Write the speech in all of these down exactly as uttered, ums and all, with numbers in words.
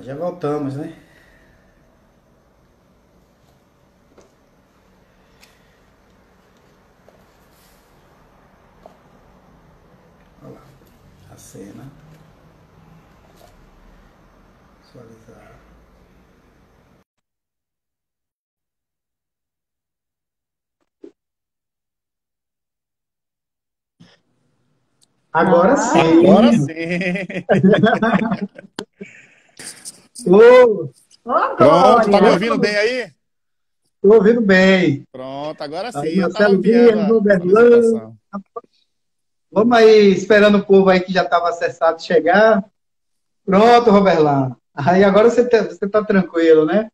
Nós já voltamos, né? Olha lá, a cena. Visualizar. Agora Agora sim. sim. Ô, Ô, Pronto, tá me Glória! ouvindo bem aí? tô ouvindo bem. Pronto, agora Aí, sim. Eu tava Marcelo enviando Guilherme, a Roberlan. solicitação. Vamos aí, esperando o povo aí que já estava acessado chegar. Pronto, Roberlan. Aí agora você tá, você tá tranquilo, né?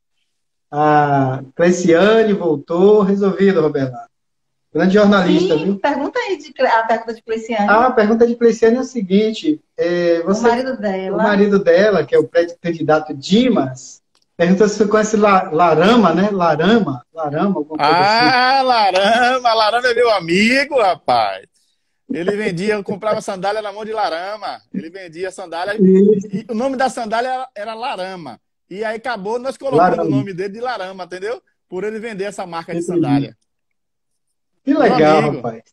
A Cleiciane voltou, resolvido, Roberlan. Grande jornalista, Sim, viu? pergunta aí de, a pergunta de Ah, Cleiciane. a pergunta de Cleiciane é a seguinte: é, O você, marido o dela. marido dela, que é o pré-candidato Dimas, pergunta se você conhece La- Larama, né? Larama, Larama, alguma coisa assim. Ah, Larama! Larama é meu amigo, rapaz. Ele vendia, eu comprava sandália na mão de Larama. Ele vendia sandália Isso, e o nome da sandália era, era Larama. E aí acabou nós colocando o Larama, nome dele de Larama, entendeu? Por ele vender essa marca de entendi. sandália. Que Meu legal, amigo. rapaz.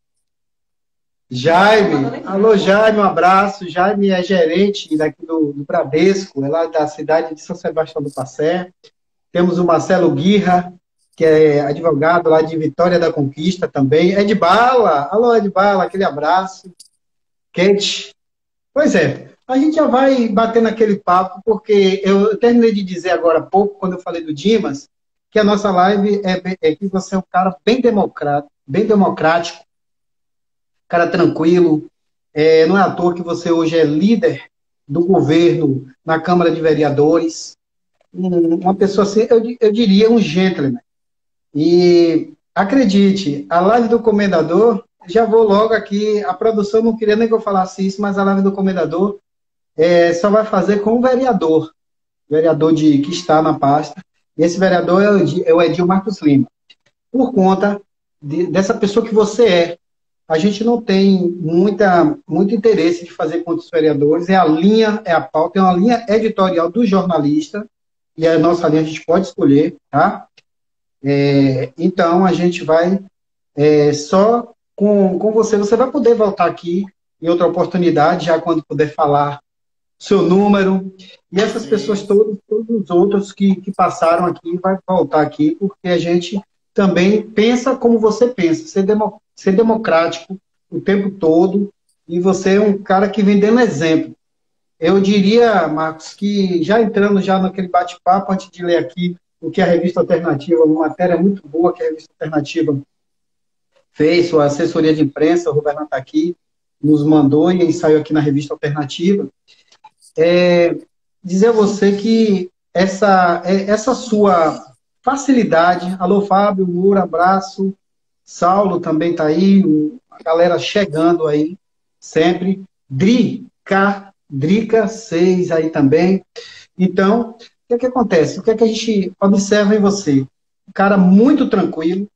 Jaime, alô Jaime, um abraço. Jaime é gerente daqui do, do Bradesco, é lá da cidade de São Sebastião do Passé. Temos o Marcelo Guirra, que é advogado lá de Vitória da Conquista também. Edbala, alô Edbala, aquele abraço. Kate, pois é, a gente já vai batendo aquele papo, porque eu terminei de dizer agora há pouco, quando eu falei do Dimas, que a nossa live é, é que você é um cara bem democrático, bem democrático, cara tranquilo. É, não é à toa que você hoje é líder do governo na Câmara de Vereadores. Um- Uma pessoa assim, eu, di- eu diria um gentleman. E acredite, a live do Comendador, já vou logo aqui, a produção não queria nem que eu falasse isso, mas a live do Comendador é, só vai fazer com o vereador, vereador de, que está na pasta. E esse vereador é o, Edi- é o Edil Marcos Lima. Por conta de- dessa pessoa que você é, a gente não tem muita, muito interesse de fazer com outros vereadores, é a linha, é a pauta, é uma linha editorial do jornalista, e a nossa linha a gente pode escolher, tá? É, então, a gente vai é, só com, com você. Você vai poder voltar aqui em outra oportunidade, já quando puder falar seu número. E essas pessoas Sim. todas, todos os outros que, que passaram aqui, vai voltar aqui, porque a gente também pensa como você pensa, ser, demo, ser democrático o tempo todo, e você é um cara que vem dando exemplo. Eu diria, Marcos, que já entrando já naquele bate-papo, antes de ler aqui o que a revista Alternativa, uma matéria muito boa que a revista Alternativa fez, sua assessoria de imprensa, o Roberto está aqui, nos mandou e saiu aqui na revista Alternativa, dizer a você que essa, é, essa sua facilidade, alô Fábio, Moura, abraço, Saulo também está aí, a galera chegando aí, sempre, Drica, Drica seis aí também. Então, o que é que acontece? O que é que a gente observa em você? Um cara muito tranquilo.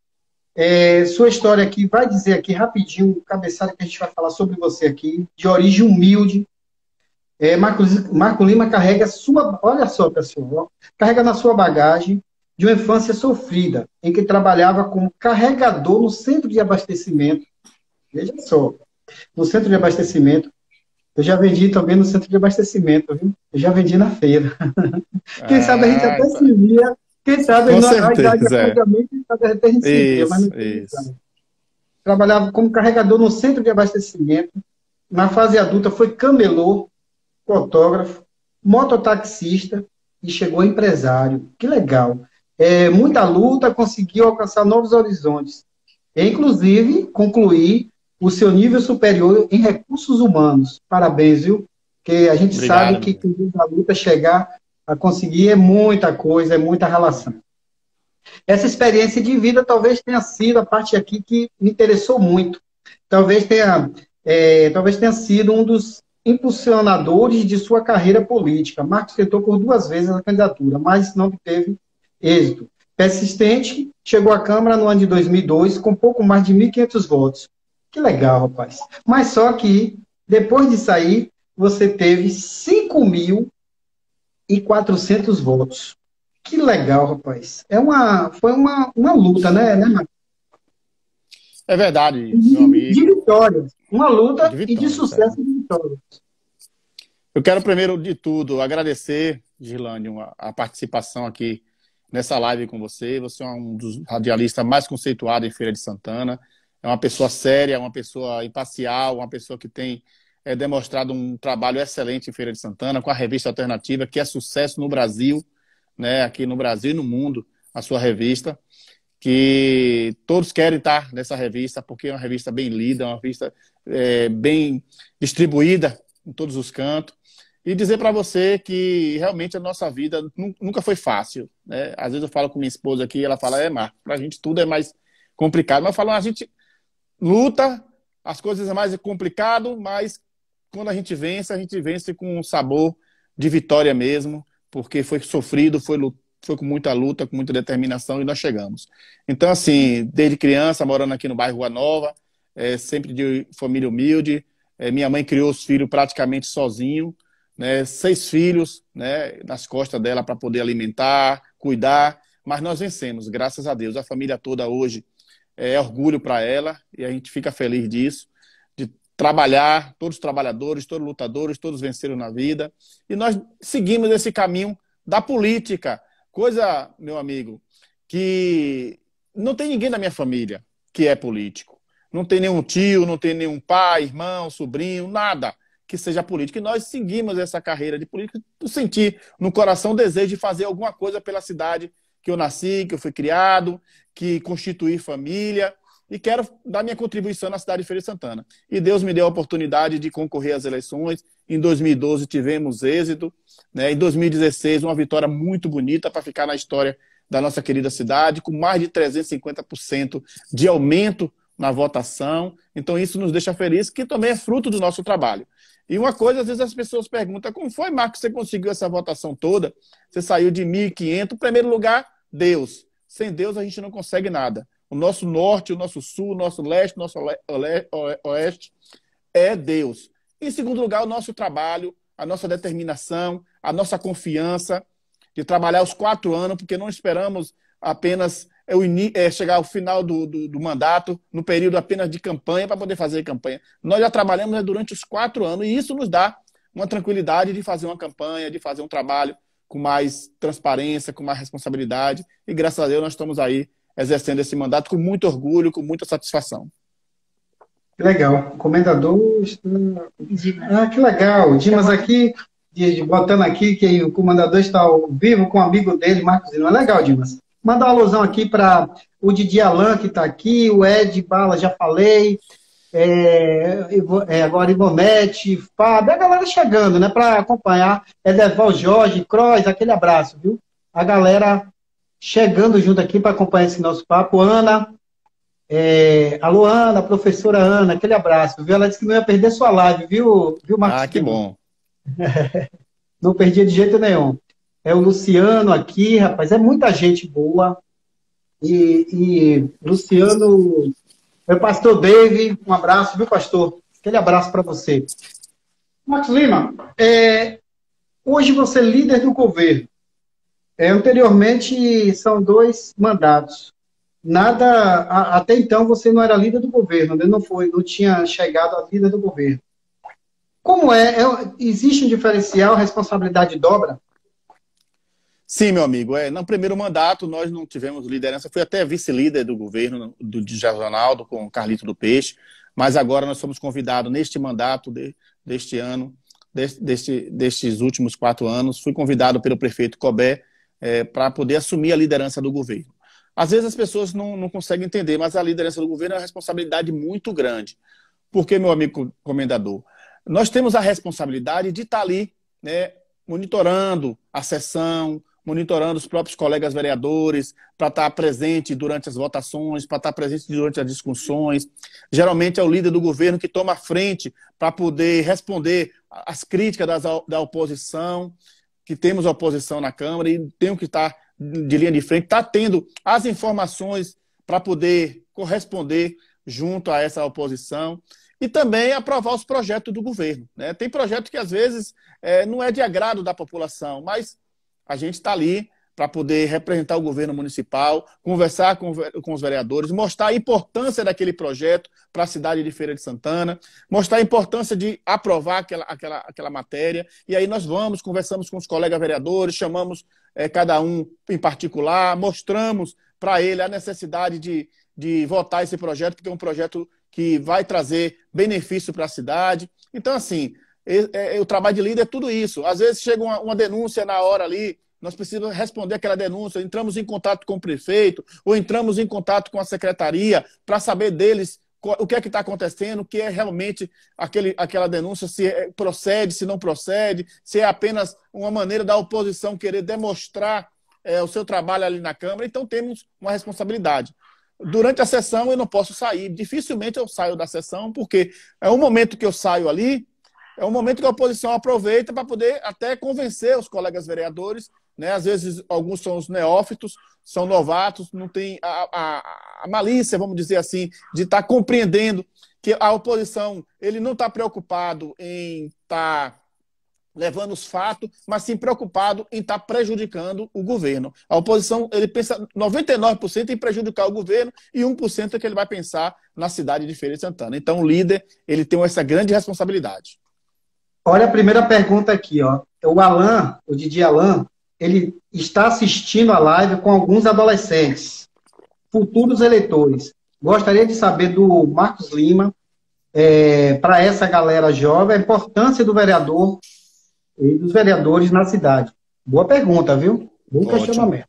É, sua história aqui vai dizer aqui rapidinho, o cabeçalho que a gente vai falar sobre você aqui, de origem humilde. É, Marco, Marco Lima carrega sua, olha só, pessoal, carrega na sua bagagem de uma infância sofrida, em que trabalhava como carregador no centro de abastecimento. Veja só, no centro de abastecimento. Eu já vendi também no centro de abastecimento, viu? Eu já vendi na feira. Quem sabe a gente Ah, até se tá. via. Quem sabe Com a idade é certeza, é. praticamente, quem sabe até a gente se via, mas não Isso, tem isso. idade. Trabalhava como carregador no centro de abastecimento. Na fase adulta foi camelô, fotógrafo, mototaxista e chegou a empresário. Que legal. É, muita luta, conseguiu alcançar novos horizontes. E, inclusive, concluir o seu nível superior em recursos humanos. Parabéns, viu? Porque a gente sabe Obrigado, que meu amigo. quem a luta chegar a conseguir é muita coisa, é muita relação. Essa experiência de vida talvez tenha sido a parte aqui que me interessou muito. Talvez tenha, é, talvez tenha sido um dos impulsionadores de sua carreira política. Marcos tentou por duas vezes a candidatura, mas não teve êxito. Persistente, chegou à Câmara no ano de dois mil e dois com pouco mais de mil e quinhentos votos. Que legal, rapaz. Mas só que, depois de sair, você teve cinco mil e quatrocentos votos. Que legal, rapaz. É uma, foi uma, uma luta, né, né, Marcos? É verdade, meu De, de amigo. vitórias. Uma luta De e de vitória, sucesso sério. de vitórias. Eu quero, primeiro de tudo, agradecer, Girlane, a participação aqui nessa live com você. Você é um dos radialistas mais conceituados em Feira de Santana. É uma pessoa séria, uma pessoa imparcial, uma pessoa que tem é, demonstrado um trabalho excelente em Feira de Santana, com a revista Alternativa, que é sucesso no Brasil, né, aqui no Brasil e no mundo, a sua revista, que todos querem estar nessa revista, porque é uma revista bem lida, uma revista é, bem distribuída em todos os cantos. E dizer para você que realmente a nossa vida nunca foi fácil, né? Às vezes eu falo com minha esposa aqui, ela fala, é, Marco, para a gente tudo é mais complicado. Mas eu falo, a gente luta, as coisas é mais complicado, mas quando a gente vence, a gente vence com um sabor de vitória mesmo, porque foi sofrido, foi, foi com muita luta, com muita determinação e nós chegamos. Então, assim, desde criança, morando aqui no bairro Rua Nova, é, sempre de família humilde, é, minha mãe criou os filhos praticamente sozinho, né, seis filhos, né, nas costas dela para poder alimentar, cuidar, mas nós vencemos, graças a Deus. A família toda hoje é orgulho para ela e a gente fica feliz disso, de trabalhar, todos os trabalhadores, todos os lutadores, todos venceram na vida e nós seguimos esse caminho da política, coisa, meu amigo, que não tem ninguém da minha família que é político, não tem nenhum tio, não tem nenhum pai, irmão, sobrinho, nada que seja político. E nós seguimos essa carreira de política por sentir no coração o desejo de fazer alguma coisa pela cidade que eu nasci, que eu fui criado, que constituí família, e quero dar minha contribuição na cidade de Feira de Santana. E Deus me deu a oportunidade de concorrer às eleições. Em dois mil e doze tivemos êxito, né? Em dois mil e dezesseis uma vitória muito bonita para ficar na história da nossa querida cidade, com mais de trezentos e cinquenta por cento de aumento na votação. Então isso nos deixa felizes, que também é fruto do nosso trabalho. E uma coisa, às vezes as pessoas perguntam, como foi, Marcos, você conseguiu essa votação toda? Você saiu de mil e quinhentos, primeiro lugar, Deus. Sem Deus a gente não consegue nada. O nosso norte, o nosso sul, o nosso leste, o nosso oeste é Deus. Em segundo lugar, o nosso trabalho, a nossa determinação, a nossa confiança de trabalhar os quatro anos, porque não esperamos apenas é, chegar ao final do, do, do mandato, no período apenas de campanha, para poder fazer campanha. Nós já trabalhamos, né, durante os quatro anos, e isso nos dá uma tranquilidade de fazer uma campanha, de fazer um trabalho com mais transparência, com mais responsabilidade, e graças a Deus nós estamos aí exercendo esse mandato com muito orgulho, com muita satisfação. Que legal. O comendador está... Ah, que legal. Dimas aqui, de, de, botando aqui que o comendador está ao vivo com o amigo dele, Marcos Lima. É legal, Dimas. Mandar uma alusão aqui para o Didi Alan, que está aqui, o Ed Bala, já falei, é, é, agora Ivonete, Fábio, a galera chegando, né, para acompanhar. Edeval Jorge, Croix, aquele abraço, viu? A galera chegando junto aqui para acompanhar esse nosso papo. Ana, é, alô Ana, professora Ana, aquele abraço, viu? Ela disse que não ia perder sua live, viu, viu Marcos? Ah, que bom. Não perdia de jeito nenhum. É o Luciano aqui, rapaz, é muita gente boa. E, e Luciano, é o pastor Dave, um abraço, viu, pastor? Aquele abraço para você. Marcos Lima, é, hoje você é líder do governo. É, anteriormente, são dois mandatos. Nada, a, até então você não era líder do governo, né? não foi, não tinha chegado a líder do governo. Como é? é existe um diferencial, responsabilidade dobra? Sim, meu amigo. É, no primeiro mandato, nós não tivemos liderança. Fui até vice-líder do governo, do Regionaldo, com o Carlito do Peixe, mas agora nós somos convidados, neste mandato de, deste ano, deste, deste, destes últimos quatro anos, fui convidado pelo prefeito Cobé é, para poder assumir a liderança do governo. Às vezes as pessoas não, não conseguem entender, mas a liderança do governo é uma responsabilidade muito grande. Porque, meu amigo comendador, nós temos a responsabilidade de estar ali, né, monitorando a sessão, monitorando os próprios colegas vereadores, para estar presente durante as votações, para estar presente durante as discussões. Geralmente é o líder do governo que toma a frente para poder responder às críticas das, da oposição, que temos a oposição na Câmara e tem que estar de linha de frente, está tendo as informações para poder corresponder junto a essa oposição, e também aprovar os projetos do governo, né? Tem projeto que, às vezes, é, não é de agrado da população, mas a gente está ali para poder representar o governo municipal, conversar com, com os vereadores, mostrar a importância daquele projeto para a cidade de Feira de Santana, mostrar a importância de aprovar aquela, aquela, aquela matéria, e aí nós vamos, conversamos com os colegas vereadores, chamamos é, cada um em particular, mostramos para ele a necessidade de, de votar esse projeto, porque é um projeto que vai trazer benefício para a cidade. Então, assim, é, é, o trabalho de líder é tudo isso. Às vezes chega uma, uma denúncia na hora ali, nós precisamos responder aquela denúncia, entramos em contato com o prefeito ou entramos em contato com a secretaria para saber deles o que é que está acontecendo, o que é realmente aquele, aquela denúncia, se é, procede, se não procede, se é apenas uma maneira da oposição querer demonstrar é, o seu trabalho ali na Câmara. Então temos uma responsabilidade. Durante a sessão eu não posso sair, dificilmente eu saio da sessão, porque é um momento que eu saio ali, é um momento que a oposição aproveita para poder até convencer os colegas vereadores, né? Às vezes alguns são os neófitos, são novatos, não tem a, a, a malícia, vamos dizer assim, de estar tá compreendendo que a oposição ele não está preocupado em estar tá levando os fatos, mas sim preocupado em estar tá prejudicando o governo. A oposição ele pensa noventa e nove por cento em prejudicar o governo e um por cento é que ele vai pensar na cidade de Feira de Santana. Então o líder ele tem essa grande responsabilidade. Olha a primeira pergunta aqui, ó. O Alan, o Didi Alan, ele está assistindo a live com alguns adolescentes, futuros eleitores. Gostaria de saber do Marcos Lima, é, para essa galera jovem, a importância do vereador e dos vereadores na cidade. Boa pergunta, viu? Bom questionamento.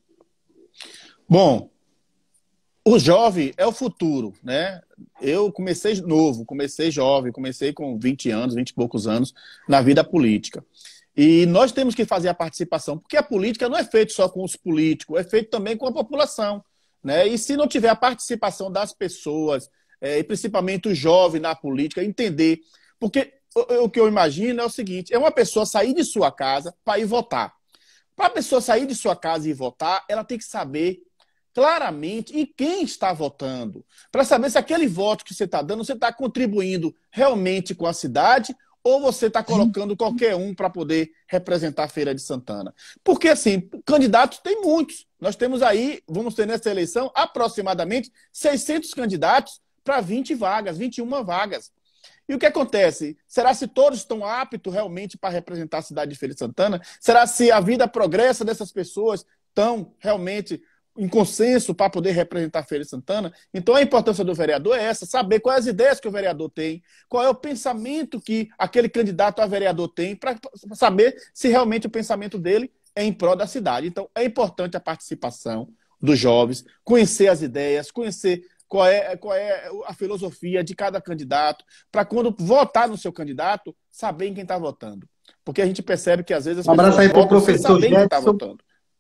Bom, o jovem é o futuro, né? Eu comecei novo, comecei jovem, comecei com vinte anos, vinte e poucos anos na vida política. E nós temos que fazer a participação, porque a política não é feita só com os políticos, é feita também com a população, né? E se não tiver a participação das pessoas, é, e principalmente o jovem na política, entender, porque o, o que eu imagino é o seguinte, é uma pessoa sair de sua casa para ir votar. Para a pessoa sair de sua casa e ir votar, ela tem que saber claramente em quem está votando, para saber se aquele voto que você está dando, você está contribuindo realmente com a cidade ou você está colocando qualquer um para poder representar a Feira de Santana. Porque, assim, candidatos tem muitos. Nós temos aí, vamos ter nessa eleição, aproximadamente seiscentos candidatos para vinte vagas, vinte e uma vagas. E o que acontece? Será se todos estão aptos realmente para representar a cidade de Feira de Santana? Será se a vida progressa dessas pessoas estão realmente em consenso para poder representar a Feira de Santana? Então a importância do vereador é essa, saber quais as ideias que o vereador tem, qual é o pensamento que aquele candidato a vereador tem, para saber se realmente o pensamento dele é em prol da cidade. Então é importante a participação dos jovens, conhecer as ideias, conhecer qual é, qual é a filosofia de cada candidato, para quando votar no seu candidato, saber em quem está votando. Porque a gente percebe que às vezes as um abraço pessoas aí pro votam sem professor saber em quem está Jetson. votando.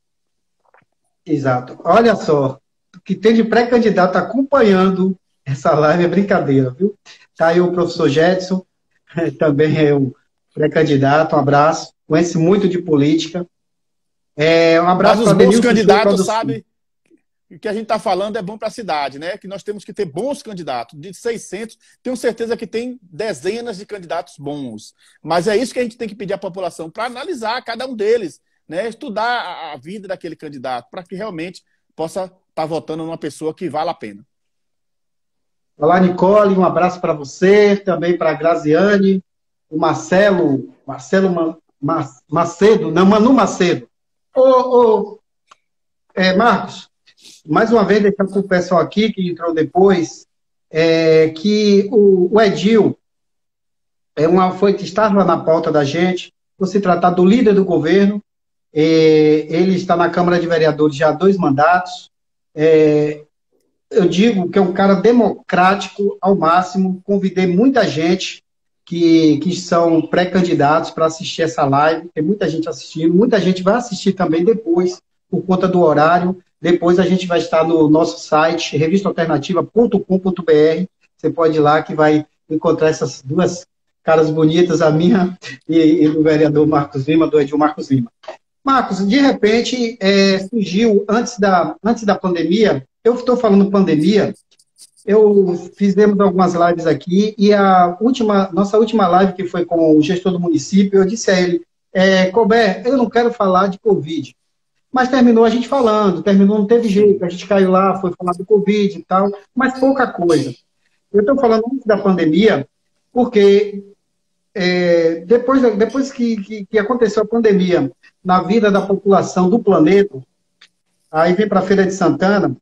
Exato. Olha só, o que tem de pré-candidato acompanhando essa live é brincadeira, viu? Tá aí o professor Jetson, também é um pré-candidato, um abraço, conhece muito de política. É, um abraço para os bons candidatos, Show, sabe? O que a gente está falando é bom para a cidade, né? Que nós temos que ter bons candidatos. De seiscentos, tenho certeza que tem dezenas de candidatos bons. Mas é isso que a gente tem que pedir à população, para analisar cada um deles, né? Estudar a vida daquele candidato, para que realmente possa estar tá votando numa pessoa que vale a pena. Olá, Nicole, um abraço para você, também para a Graziane, o Marcelo, Marcelo Ma, Ma, Macedo, não, Manu Macedo. Ô, ô, é, Marcos, mais uma vez, deixar para o pessoal aqui, que entrou depois, é, que o, o Edil é uma, foi, estava na pauta da gente, por se tratar do líder do governo. É, ele está na Câmara de Vereadores já há dois mandatos. É, eu digo que é um cara democrático ao máximo. Convidei muita gente que, que são pré-candidatos para assistir essa live. Tem muita gente assistindo. Muita gente vai assistir também depois, por conta do horário. Depois a gente vai estar no nosso site, revista alternativa ponto com ponto br. Você pode ir lá que vai encontrar essas duas caras bonitas, a minha e, e do vereador Marcos Lima, do Edil Marcos Lima. Marcos, de repente, é, surgiu, antes da, antes da pandemia, eu estou falando pandemia, eu fizemos algumas lives aqui e a última, nossa última live, que foi com o gestor do município, eu disse a ele, é, Colbert, eu não quero falar de Covid. Mas terminou a gente falando, terminou, não teve jeito, a gente caiu lá, foi falar do Covid e tal, mas pouca coisa. Eu estou falando antes da pandemia, porque é, depois, depois que, que, que aconteceu a pandemia na vida da população do planeta, aí vem para a Feira de Santana,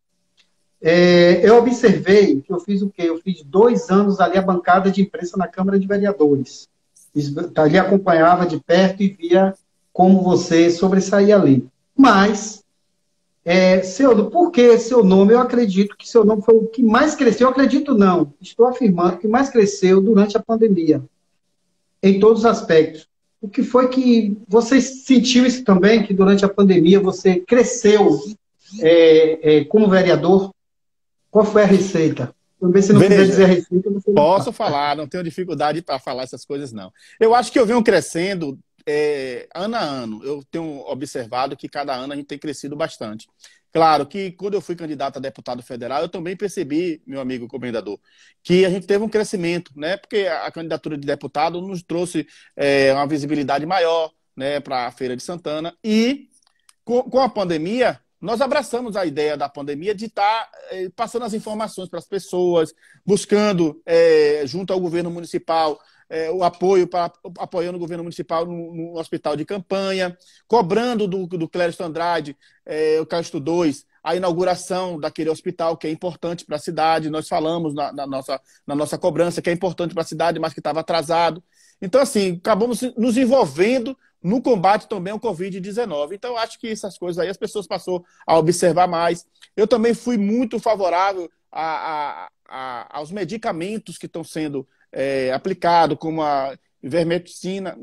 é, eu observei que eu fiz o quê? Eu fiz dois anos ali a bancada de imprensa na Câmara de Vereadores. Ali acompanhava de perto e via como você sobressaía ali. Mas, é, seu, por que seu nome? Eu acredito que seu nome foi o que mais cresceu. Eu acredito não, estou afirmando que mais cresceu durante a pandemia, em todos os aspectos. O que foi que você sentiu isso também, que durante a pandemia você cresceu é, é, como vereador? Qual foi a receita? Também, se não Veja, quiser dizer a receita, você não posso fala. falar, não tenho dificuldade para falar essas coisas, não. Eu acho que eu venho crescendo é, ano a ano. Eu tenho observado que cada ano a gente tem crescido bastante. Claro que quando eu fui candidato a deputado federal, eu também percebi, meu amigo comendador, que a gente teve um crescimento, né? Porque a candidatura de deputado nos trouxe é, uma visibilidade maior, né, para a Feira de Santana. E com, com a pandemia, nós abraçamos a ideia da pandemia de estar é, passando as informações para as pessoas, buscando, é, junto ao governo municipal, é, o apoio, para, apoiando o governo municipal no, no hospital de campanha, cobrando do, do Clériston Andrade, é, o Casto dois, a inauguração daquele hospital que é importante para a cidade. Nós falamos na, na, nossa, na nossa cobrança que é importante para a cidade, mas que estava atrasado. Então, assim, acabamos nos envolvendo no combate também ao Covid dezenove. Então, acho que essas coisas aí as pessoas passaram a observar mais. Eu também fui muito favorável a, a, a, aos medicamentos que estão sendo é, aplicados, como a ivermectina,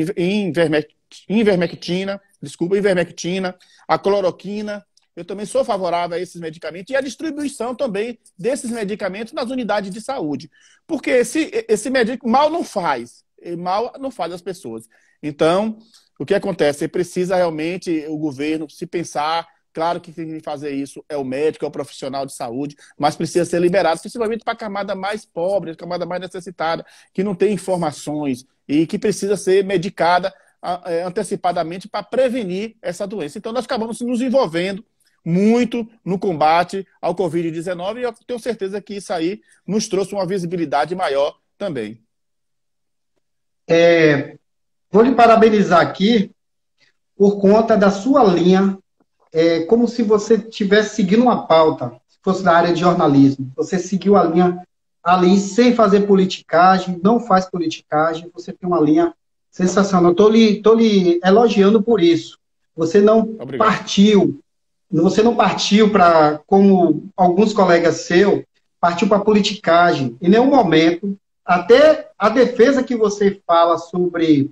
ivermectina, desculpa, ivermectina, a cloroquina. Eu também sou favorável a esses medicamentos e a distribuição também desses medicamentos nas unidades de saúde. Porque esse, esse medicamento mal não faz, mal não faz as pessoas. Então, o que acontece? Precisa realmente o governo se pensar. Claro que quem tem que fazer isso é o médico, é o profissional de saúde, mas precisa ser liberado, principalmente para a camada mais pobre, a camada mais necessitada, que não tem informações e que precisa ser medicada antecipadamente para prevenir essa doença. Então, nós acabamos nos envolvendo muito no combate ao Covid dezenove e eu tenho certeza que isso aí nos trouxe uma visibilidade maior também. É, vou lhe parabenizar aqui por conta da sua linha, é, como se você estivesse seguindo uma pauta, se fosse da área de jornalismo. Você seguiu a linha ali sem fazer politicagem, não faz politicagem, você tem uma linha sensacional. Estou lhe, tô lhe elogiando por isso. Você não Obrigado. partiu, você não partiu para, como alguns colegas seus, partiu para politicagem. Em nenhum momento, até a defesa que você fala sobre,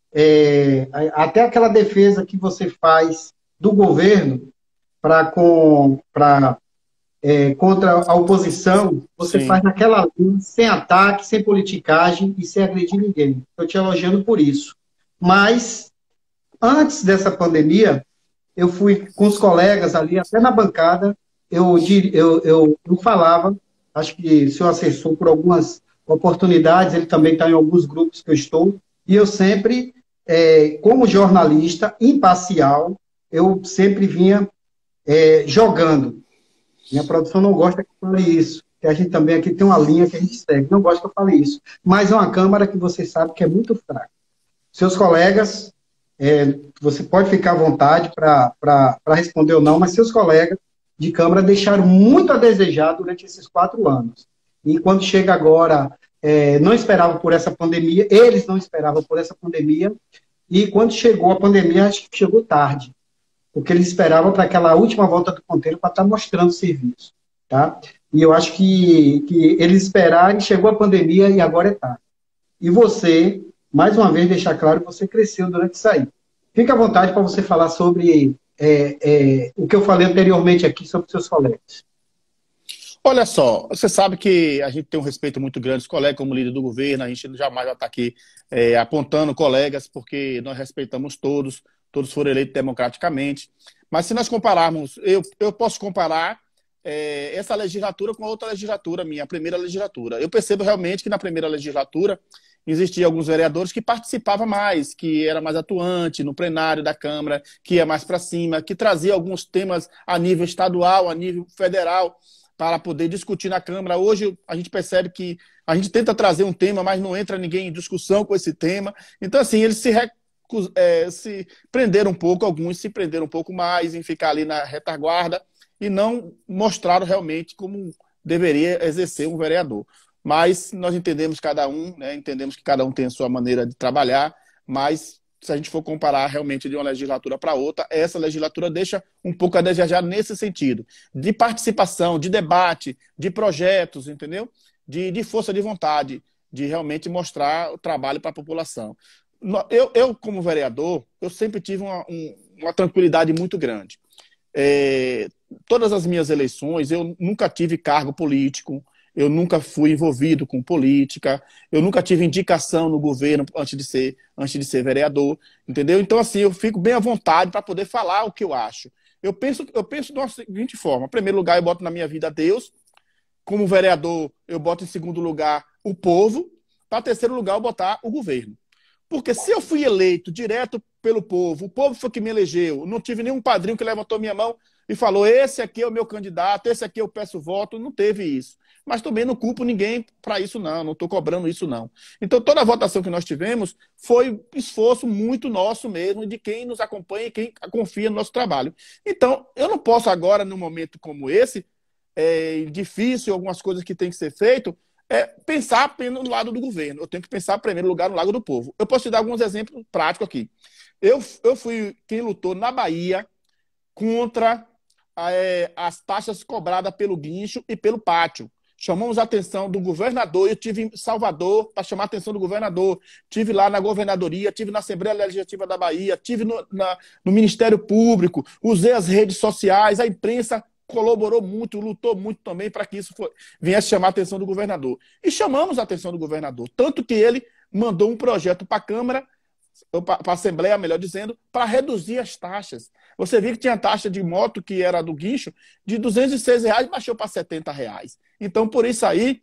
é, até aquela defesa que você faz do governo para com, pra, é, contra a oposição, você Sim. faz naquela linha, sem ataque, sem politicagem e sem agredir ninguém. Estou te elogiando por isso. Mas, antes dessa pandemia, eu fui com os colegas ali, até na bancada, eu, eu, eu, eu falava, acho que o senhor acessou por algumas oportunidades, ele também está em alguns grupos que eu estou, e eu sempre, é, como jornalista imparcial, eu sempre vinha é, jogando. Minha produção não gosta que eu fale isso, que a gente também aqui tem uma linha que a gente segue, não gosta que eu fale isso, mas é uma Câmara que vocês sabem que é muito fraca. Seus colegas, é, você pode ficar à vontade para responder ou não, mas seus colegas de Câmara deixaram muito a desejar durante esses quatro anos. E quando chega agora, é, não esperavam por essa pandemia, eles não esperavam por essa pandemia, e quando chegou a pandemia, acho que chegou tarde, porque eles esperavam para aquela última volta do ponteiro para estar mostrando o serviço. Tá? E eu acho que, que eles esperaram, chegou a pandemia e agora é tarde. E você, mais uma vez, deixar claro que você cresceu durante isso aí. Fica à vontade para você falar sobre é, é, o que eu falei anteriormente aqui sobre seus colegas. Olha só, você sabe que a gente tem um respeito muito grande dos colegas como líder do governo, a gente jamais vai estar aqui é, apontando colegas, porque nós respeitamos todos, todos foram eleitos democraticamente. Mas se nós compararmos, eu, eu posso comparar é, essa legislatura com a outra legislatura, minha primeira legislatura. Eu percebo realmente que na primeira legislatura existiam alguns vereadores que participavam mais, que era mais atuante no plenário da Câmara, que ia mais para cima, que trazia alguns temas a nível estadual, a nível federal, para poder discutir na Câmara. Hoje a gente percebe que a gente tenta trazer um tema, mas não entra ninguém em discussão com esse tema. Então, assim, eles se, recus... é, se prenderam um pouco, alguns se prenderam um pouco mais em ficar ali na retaguarda e não mostraram realmente como deveria exercer um vereador. Mas nós entendemos cada um, né, entendemos que cada um tem a sua maneira de trabalhar, mas se a gente for comparar realmente de uma legislatura para outra, essa legislatura deixa um pouco a desejar nesse sentido, de participação, de debate, de projetos, entendeu? De, de força de vontade, de realmente mostrar o trabalho para a população. Eu, eu, como vereador, eu sempre tive uma, um, uma tranquilidade muito grande. É, todas as minhas eleições, eu nunca tive cargo político, eu nunca fui envolvido com política, eu nunca tive indicação no governo antes de ser, antes de ser vereador, entendeu? Então, assim, eu fico bem à vontade para poder falar o que eu acho. Eu penso, eu penso de uma seguinte forma: em primeiro lugar, eu boto na minha vida Deus, como vereador, eu boto em segundo lugar o povo, para terceiro lugar, eu botar o governo. Porque se eu fui eleito direto pelo povo, o povo foi que me elegeu, não tive nenhum padrinho que levantou minha mão e falou, esse aqui é o meu candidato, esse aqui eu peço voto, não teve isso. Mas também não culpo ninguém para isso não, não estou cobrando isso não. Então toda a votação que nós tivemos foi esforço muito nosso mesmo, de quem nos acompanha e quem confia no nosso trabalho. Então eu não posso agora, num momento como esse, é difícil, algumas coisas que tem que ser feito, é pensar apenas no lado do governo. Eu tenho que pensar, em primeiro lugar, no lado do povo. Eu posso te dar alguns exemplos práticos aqui. Eu, eu fui quem lutou na Bahia contra é, as taxas cobradas pelo guincho e pelo pátio. Chamamos a atenção do governador, eu tive em Salvador para chamar a atenção do governador, tive lá na governadoria, tive na Assembleia Legislativa da Bahia, tive no, na, no Ministério Público, usei as redes sociais, a imprensa colaborou muito, lutou muito também para que isso for, viesse chamar a atenção do governador. E chamamos a atenção do governador, tanto que ele mandou um projeto para a Câmara, para a Assembleia, melhor dizendo, para reduzir as taxas. Você viu que tinha taxa de moto, que era do guincho, de duzentos e seis reais, baixou para setenta reais. Então, por isso aí,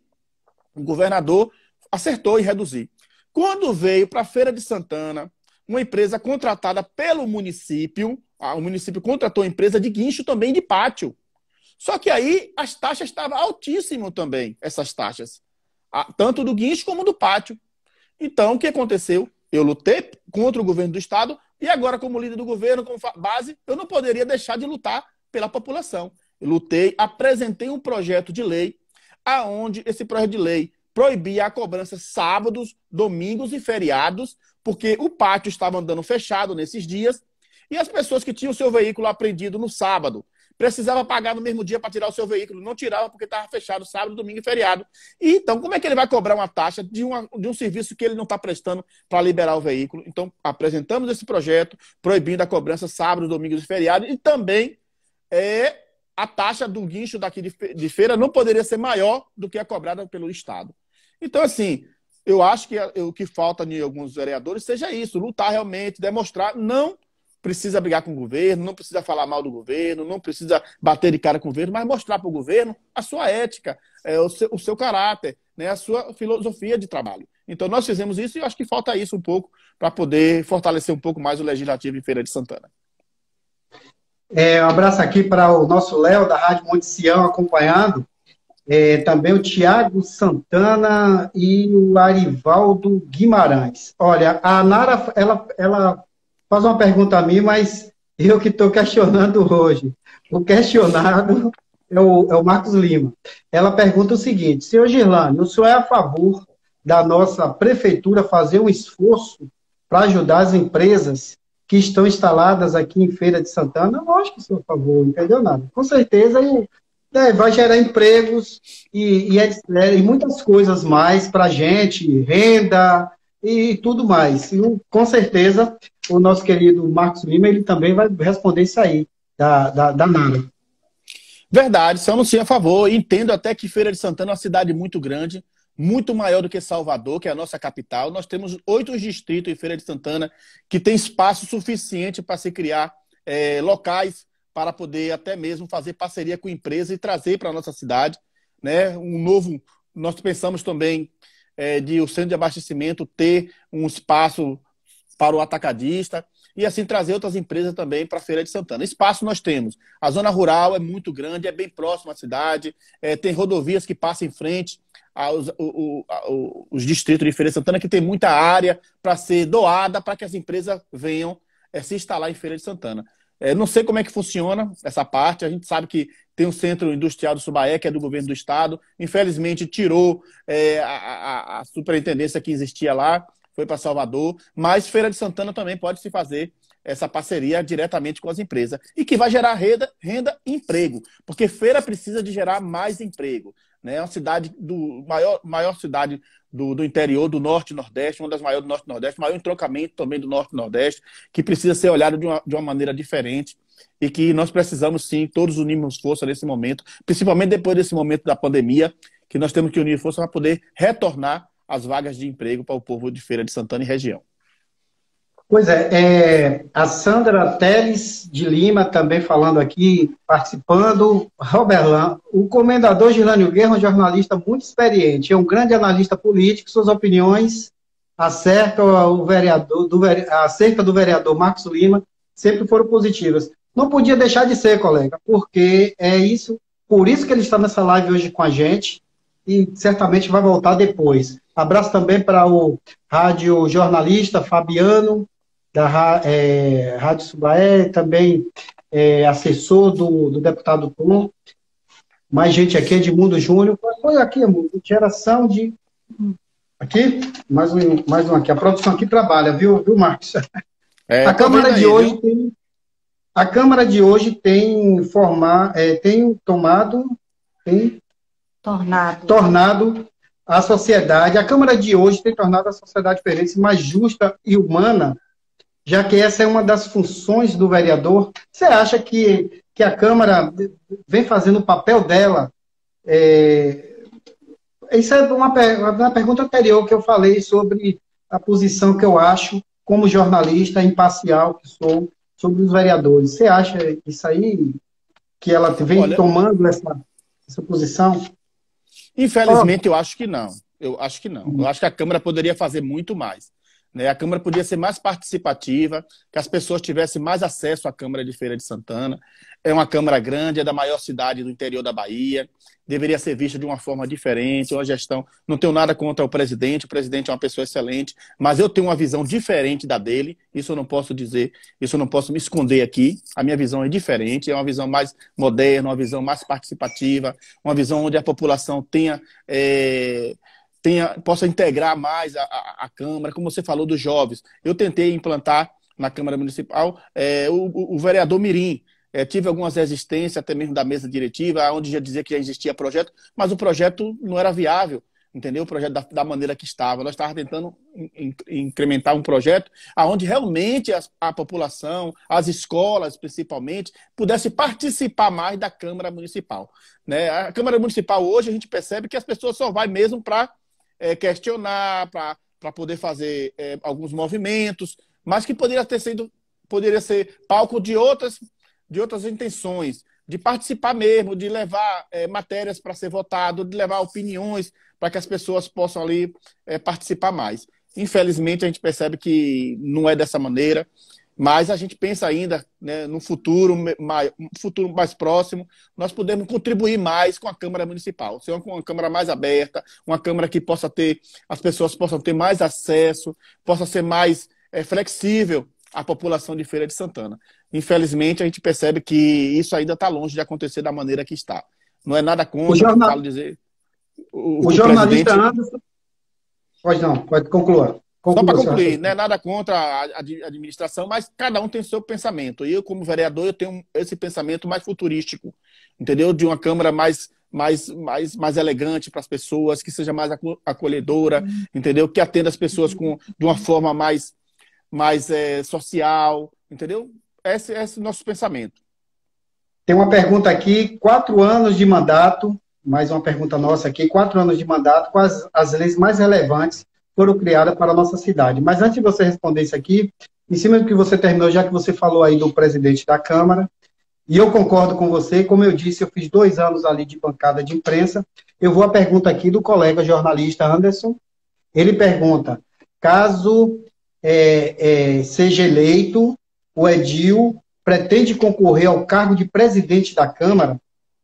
o governador acertou em reduzir. Quando veio para a Feira de Santana, uma empresa contratada pelo município, o município contratou a empresa de guincho também de pátio. Só que aí as taxas estavam altíssimas também, essas taxas. Tanto do guincho como do pátio. Então, o que aconteceu? Eu lutei contra o governo do Estado e agora, como líder do governo, como base, eu não poderia deixar de lutar pela população. Eu lutei, apresentei um projeto de lei, aonde esse projeto de lei proibia a cobrança sábados, domingos e feriados, porque o pátio estava andando fechado nesses dias e as pessoas que tinham o seu veículo apreendido no sábado precisava pagar no mesmo dia para tirar o seu veículo. Não tirava porque estava fechado sábado, domingo e feriado. E então, como é que ele vai cobrar uma taxa de, uma, de um serviço que ele não está prestando para liberar o veículo? Então, apresentamos esse projeto proibindo a cobrança sábado, domingo e feriado. E também é, a taxa do guincho daqui de, de feira não poderia ser maior do que a cobrada pelo Estado. Então, assim, eu acho que o que falta em alguns vereadores seja isso, lutar realmente, demonstrar, não precisa brigar com o governo, não precisa falar mal do governo, não precisa bater de cara com o governo, mas mostrar para o governo a sua ética, é, o, seu, o seu caráter, né, a sua filosofia de trabalho. Então nós fizemos isso e eu acho que falta isso um pouco para poder fortalecer um pouco mais o Legislativo em Feira de Santana. É, um abraço aqui para o nosso Léo, da Rádio Monte Sião, acompanhando. É, também o Tiago Santana e o Arivaldo Guimarães. Olha, a Nara, ela... ela faz uma pergunta a mim, mas eu que estou questionando hoje. O questionado é o, é o Marcos Lima. Ela pergunta o seguinte: senhor Girlane, o senhor é a favor da nossa prefeitura fazer um esforço para ajudar as empresas que estão instaladas aqui em Feira de Santana? Lógico que sou a favor, entendeu nada? Com certeza é, vai gerar empregos e, e, é, e muitas coisas mais para a gente, renda e tudo mais. E, com certeza, o nosso querido Marcos Lima, ele também vai responder isso aí, da, da, da Nara. Verdade, só não sei a favor. Entendo até que Feira de Santana é uma cidade muito grande, muito maior do que Salvador, que é a nossa capital. Nós temos oito distritos em Feira de Santana que tem espaço suficiente para se criar é, locais para poder até mesmo fazer parceria com empresas e trazer para a nossa cidade, né, um novo... Nós pensamos também é, de o centro de abastecimento ter um espaço para o atacadista e assim trazer outras empresas também para a Feira de Santana. Espaço nós temos. A zona rural é muito grande, é bem próxima à cidade, é, tem rodovias que passam em frente aos, o, o, o, os distritos de Feira de Santana, que tem muita área para ser doada para que as empresas venham é, se instalar em Feira de Santana. É, não sei como é que funciona essa parte, a gente sabe que tem um centro industrial do Subaé, que é do governo do estado, infelizmente tirou é, a, a, a superintendência que existia lá, foi para Salvador, mas Feira de Santana também pode se fazer essa parceria diretamente com as empresas e que vai gerar renda, renda e emprego, porque Feira precisa de gerar mais emprego, né? É uma cidade do maior, maior cidade do, do interior, do Norte e Nordeste, uma das maiores do Norte e Nordeste, maior entroncamento também do Norte e Nordeste, que precisa ser olhado de uma, de uma maneira diferente e que nós precisamos sim, todos unirmos força nesse momento, principalmente depois desse momento da pandemia, que nós temos que unir força para poder retornar as vagas de emprego para o povo de Feira de Santana e região. Pois é, é, a Sandra Teles de Lima também falando aqui, participando. Roberlan, o comendador Gilânio Guerra é um jornalista muito experiente, é um grande analista político, suas opiniões acerca, o vereador, do, acerca do vereador Marcos Lima sempre foram positivas. Não podia deixar de ser, colega, porque é isso, por isso que ele está nessa live hoje com a gente e certamente vai voltar depois. Abraço também para o rádio jornalista Fabiano, da é, Rádio Subaé, também é, assessor do, do deputado Tom. Mais gente aqui, Edmundo Júnior. Foi aqui, amor, geração de... Aqui? Mais um, mais um aqui. A produção aqui trabalha, viu, viu Marcos? É, a Câmara de aí, hoje viu? tem... A Câmara de hoje tem, formar, é, tem tomado... Tem tornado. tornado a sociedade... A Câmara de hoje tem tornado a sociedade feirense mais justa e humana, já que essa é uma das funções do vereador. Você acha que, que a Câmara vem fazendo o papel dela? É, isso é uma, uma pergunta anterior que eu falei sobre a posição que eu acho, como jornalista imparcial que sou, sobre os vereadores. Você acha isso aí, que ela vem Olha, tomando essa, essa posição? Infelizmente, oh. eu acho que não. Eu acho que não. Eu acho que a Câmara poderia fazer muito mais. A Câmara podia ser mais participativa, que as pessoas tivessem mais acesso à Câmara de Feira de Santana. É uma Câmara grande, é da maior cidade do interior da Bahia, deveria ser vista de uma forma diferente, uma gestão... Não tenho nada contra o presidente, o presidente é uma pessoa excelente, mas eu tenho uma visão diferente da dele, isso eu não posso dizer, isso eu não posso me esconder aqui. A minha visão é diferente, é uma visão mais moderna, uma visão mais participativa, uma visão onde a população tenha... É... Tenha, possa integrar mais a, a, a Câmara, como você falou dos jovens. Eu tentei implantar na Câmara Municipal é, o, o vereador Mirim. É, tive algumas resistências, até mesmo da mesa diretiva, onde já dizia que já existia projeto, mas o projeto não era viável, entendeu? O projeto da, da maneira que estava. Nós estávamos tentando in, in, incrementar um projeto onde realmente a, a população, as escolas principalmente, pudesse participar mais da Câmara Municipal. Né? A Câmara Municipal hoje a gente percebe que as pessoas só vai mesmo para É, questionar, para poder fazer é, alguns movimentos, mas que poderia ter sido, poderia ser palco de outras, de outras intenções, de participar mesmo, de levar é, matérias para ser votado, de levar opiniões para que as pessoas possam ali é, participar mais. Infelizmente, a gente percebe que não é dessa maneira, mas a gente pensa ainda, né, no futuro mais, futuro mais próximo, nós podemos contribuir mais com a Câmara Municipal, ser uma, uma Câmara mais aberta, uma Câmara que possa ter, as pessoas possam ter mais acesso, possa ser mais é, flexível à população de Feira de Santana. Infelizmente, a gente percebe que isso ainda está longe de acontecer da maneira que está. Não é nada contra, o jornal... falo dizer... O, o, o jornalista presidente... Anderson... Pode não, pode concluir. Só para concluir, não é nada contra a administração, mas cada um tem seu pensamento. E eu, como vereador, eu tenho esse pensamento mais futurístico, entendeu? De uma Câmara mais, mais, mais, mais elegante para as pessoas, que seja mais acolhedora, entendeu? Que atenda as pessoas com, de uma forma mais, mais é, social, entendeu? Esse, esse é o nosso pensamento. Tem uma pergunta aqui, quatro anos de mandato, mais uma pergunta nossa aqui, quatro anos de mandato, quais as leis mais relevantes foram criadas para a nossa cidade. Mas antes de você responder isso aqui, em cima do que você terminou, já que você falou aí do presidente da Câmara, E eu concordo com você, como eu disse, eu fiz dois anos ali de bancada de imprensa. Eu vou à pergunta aqui do colega jornalista Anderson. Ele pergunta, caso é, é, seja eleito, o Edil pretende concorrer ao cargo de presidente da Câmara?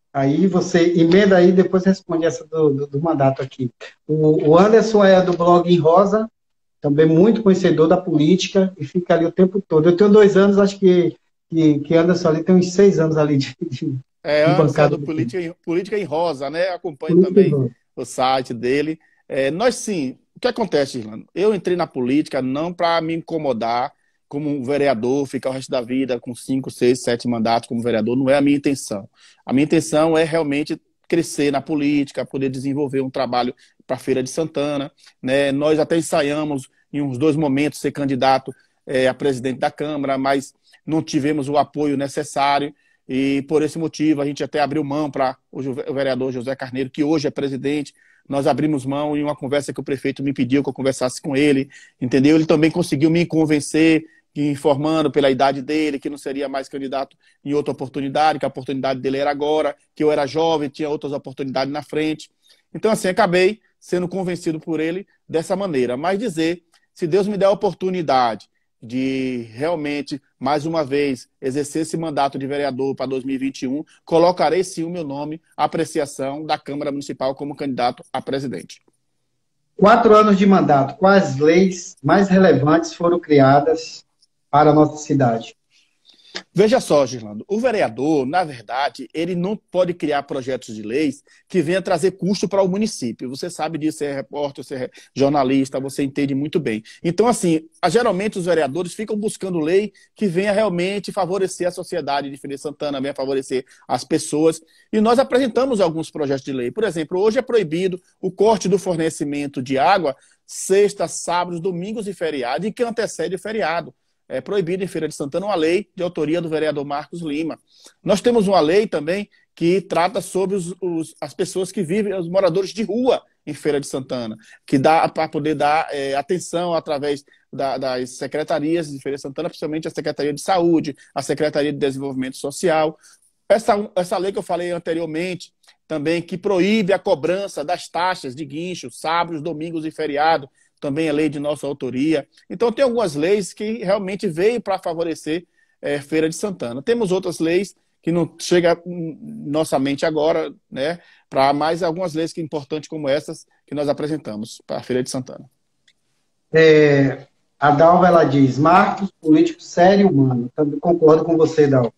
Aí você emenda aí, depois responde essa do, do, do mandato aqui. O, o Anderson é do blog Em Rosa, também muito conhecedor da política, e fica ali o tempo todo. Eu tenho dois anos, acho que, que, que Anderson ali tem uns seis anos ali de, de, É, de Anderson é bancada. do Política, em- Política em Rosa, né? Acompanho Política em também Rosa. o site dele. É, nós sim, o que acontece, Irlando? Eu entrei na política não para me incomodar como um vereador, ficar o resto da vida com cinco, seis, sete mandatos como vereador, não é a minha intenção. A minha intenção é realmente crescer na política, poder desenvolver um trabalho para a Feira de Santana, né? Nós até ensaiamos em uns dois momentos ser candidato é, a presidente da Câmara, mas não tivemos o apoio necessário. E por esse motivo a gente até abriu mão para o vereador José Carneiro, que hoje é presidente. Nós abrimos mão em uma conversa que o prefeito me pediu que eu conversasse com ele, entendeu? Ele também conseguiu me convencer, informando pela idade dele, que não seria mais candidato em outra oportunidade, que a oportunidade dele era agora, que eu era jovem, tinha outras oportunidades na frente. Então, assim, acabei sendo convencido por ele dessa maneira. Mas dizer, se Deus me der a oportunidade de realmente, mais uma vez, exercer esse mandato de vereador para dois mil e vinte e um, colocarei sim o meu nome à apreciação da Câmara Municipal como candidato a presidente. Quatro anos de mandato, quais leis mais relevantes foram criadas para a nossa cidade? Veja só, Girlando, o vereador, na verdade, ele não pode criar projetos de leis que venham trazer custo para o município. Você sabe disso, você é repórter, você é jornalista, você entende muito bem. Então, assim, geralmente os vereadores ficam buscando lei que venha realmente favorecer a sociedade de Feira de Santana, venha favorecer as pessoas. E nós apresentamos alguns projetos de lei. Por exemplo, hoje é proibido o corte do fornecimento de água sexta, sábados, domingos e feriados, e que antecede o feriado. É proibido em Feira de Santana uma lei de autoria do vereador Marcos Lima. Nós temos uma lei também que trata sobre os, os, as pessoas que vivem, os moradores de rua em Feira de Santana, que dá para poder dar é, atenção através da, das secretarias de Feira de Santana, principalmente a Secretaria de Saúde, a Secretaria de Desenvolvimento Social. Essa, essa lei que eu falei anteriormente, também, que proíbe a cobrança das taxas de guincho, sábados, domingos e feriado, também é lei de nossa autoria. Então, tem algumas leis que realmente veio para favorecer é, Feira de Santana. Temos outras leis que não chegam nossa mente agora, né, para mais algumas leis que importantes como essas que nós apresentamos para a Feira de Santana. É, a Dalva, ela diz, Marcos, político sério e humano. Também concordo com você, Dalva.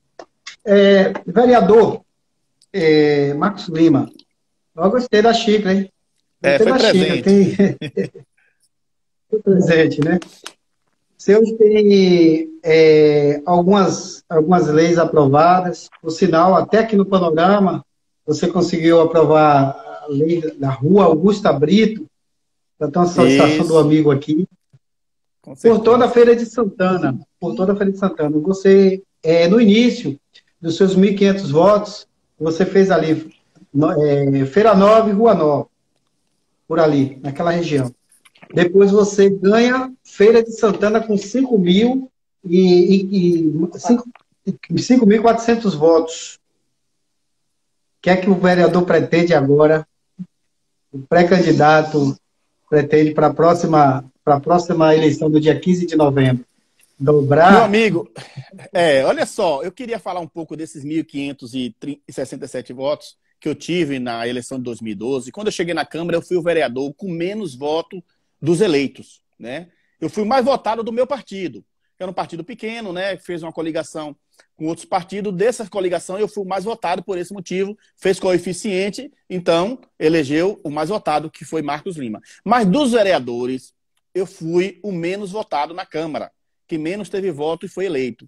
É, vereador é, Marcos Lima, eu gostei da xícara, hein? É, Gostei foi da presente. xícara, tem... presente, né? Seus tem é, algumas, algumas leis aprovadas, por sinal, até aqui no Panorama, você conseguiu aprovar a lei da Rua Augusta Brito, então a solicitação do Isso, amigo aqui, com por toda a certeza. Feira de Santana, por toda a Feira de Santana. Você, é, no início dos seus mil e quinhentos votos, você fez ali no, é, Feira Nova e Rua Nova, por ali, naquela região. Depois você ganha Feira de Santana com cinco mil e, e, e cinco mil e quatrocentos votos. O que é que o vereador pretende agora, o pré-candidato pretende para a próxima, para a próxima eleição do dia quinze de novembro? Meu Dobrar? amigo, é, olha só, eu queria falar um pouco desses mil quinhentos e sessenta e sete votos que eu tive na eleição de dois mil e doze. Quando eu cheguei na Câmara, eu fui o vereador com menos voto dos eleitos, né? Eu fui o mais votado do meu partido. Era um partido pequeno, né? Fez uma coligação com outros partidos. Dessa coligação, eu fui o mais votado por esse motivo. Fez coeficiente, então elegeu o mais votado, que foi Marcos Lima. Mas dos vereadores, eu fui o menos votado na Câmara, que menos teve voto e foi eleito.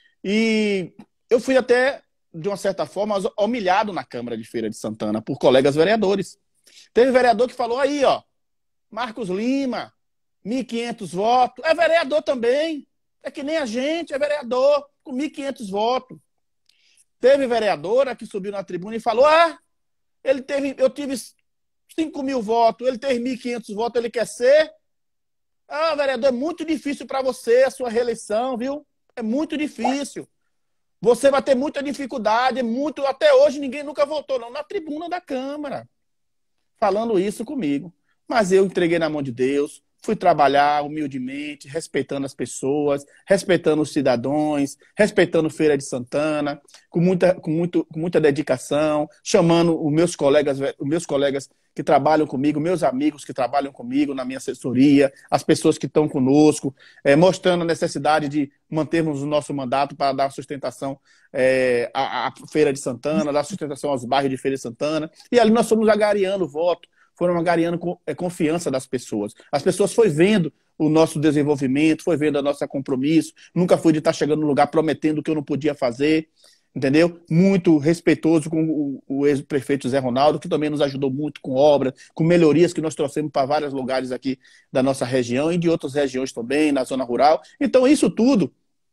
E eu fui até, de uma certa forma, humilhado na Câmara de Feira de Santana por colegas vereadores. Teve vereador que falou aí, ó, Marcos Lima, mil e quinhentos votos, é vereador também. É que nem a gente, é vereador, com mil e quinhentos votos. Teve vereadora que subiu na tribuna e falou, ah, ele teve, eu tive cinco mil votos, ele teve mil e quinhentos votos, ele quer ser? Ah, vereador, é muito difícil para você a sua reeleição, viu? É muito difícil. Você vai ter muita dificuldade, muito, até hoje ninguém nunca votou, não, na tribuna da Câmara, falando isso comigo. Mas eu entreguei na mão de Deus, fui trabalhar humildemente, respeitando as pessoas, respeitando os cidadãos, respeitando Feira de Santana, com muita, com muito, com muita dedicação, chamando os meus colegas, os meus colegas que trabalham comigo, meus amigos que trabalham comigo na minha assessoria, as pessoas que estão conosco, é, mostrando a necessidade de mantermos o nosso mandato para dar sustentação é, à, à Feira de Santana, dar sustentação aos bairros de Feira de Santana. E ali nós fomos agariando o voto, foram agariando a confiança das pessoas. As pessoas foram vendo o nosso desenvolvimento, foi vendo o nosso compromisso, nunca fui de estar chegando no lugar prometendo o que eu não podia fazer, entendeu? Muito respeitoso com o, o ex-prefeito Zé Ronaldo, que também nos ajudou muito com obras, com melhorias que nós trouxemos para vários lugares aqui da nossa região e de outras regiões também, na zona rural. Então, isso tudo